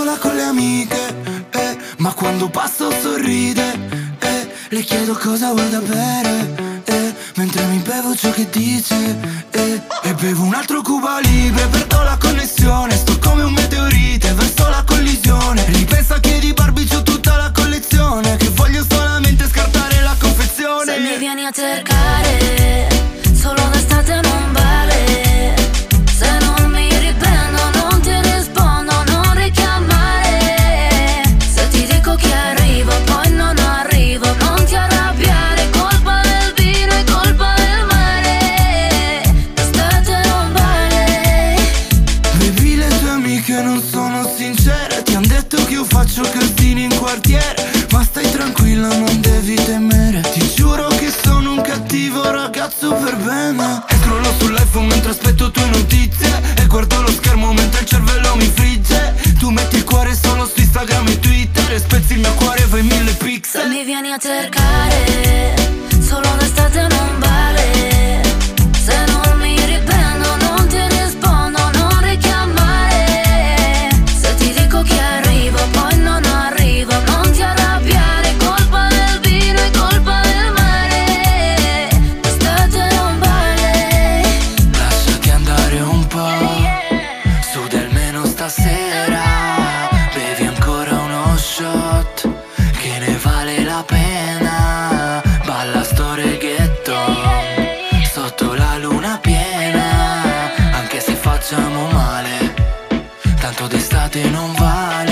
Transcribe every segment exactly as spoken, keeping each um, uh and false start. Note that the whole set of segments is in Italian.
sola con le amiche, eh, ma quando passo sorride, eh, le chiedo cosa vuoi da bere, eh, mentre mi bevo ciò che dice, eh, e bevo un altro Cuba Libre, perdo la connessione, sto come un meteorite verso la collisione. Ripensa che di Barbie c'ho tutta la collezione, che voglio solamente scartare la confezione. Se mi vieni a cercare, solo d'estate non vale. Se non mi riprendo non ti rispondo, non richiamare. Se ti dico che arrivo poi non arrivo, non ti arrabbiare, colpa del vino e colpa del mare. D'estate non vale. Baby, le tue amiche non sono sincere, ti han detto che io faccio casini in quartiere, ma stai tranquilla, non devi temere. Ti giuro che sono un cattivo ragazzo per bene. E scrollo sull'iPhone mentre aspetto tue notizie, e guardo lo schermo mentre il cervello mi frigge. Tu metti il cuore solo su Instagram e Twitter, e spezzi il mio cuore, fai mille pixel. Se mi vieni a cercare, solo d'estate non vale. Se non mi riprendo non ti rispondo, non richiamare. Se ti dico che arrivo poi non arrivo, non ti arrabbiare, colpa del vino e colpa del mare. D'estate non vale. Lasciati andare un po', su del meno stasera. Bevi ancora uno shot, che ne vale la pena. Balla sto reggaeton, sotto la luna piena. Anche se facciamo male, tanto d'estate non vale.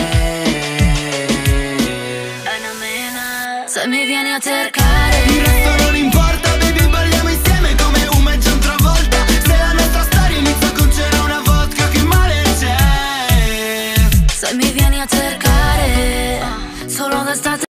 Se mi vieni a cercare, Il resto non importa, baby, balliamo insieme come un mezzo un'altra volta. Se la nostra storia inizia con c'era una vodka, che male c'è? se mi vieni a cercare, solo d'estate